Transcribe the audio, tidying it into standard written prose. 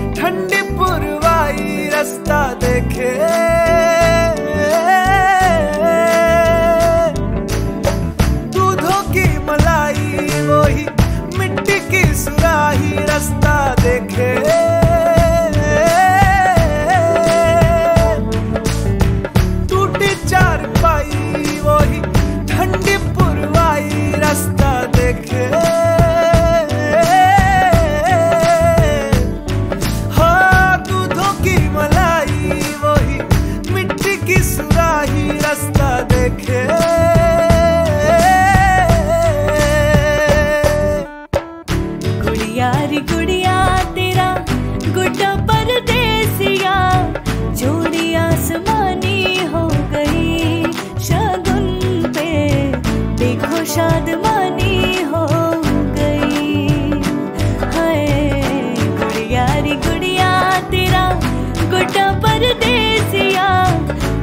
ठंडी पुरवाई रास्ता देखे। दूधों की मलाई वही मिट्टी की सुराही रास्ता देखे। टूटी चारपाई वही ठंडी पुरवाई रास्ता देखे। हाँ, दूधों की मलाई वही मिट्टी की सुराही रास्ता देखे। गुड़िया रे गुड़िया तेरा गुड्डा परदेसिया, जोड़ी आसमानी हो गई शगुन पे, देखो शादमानी हो गई। हाय गुड़िया रे गुड़िया तेरा गुड्डा परदेसिया,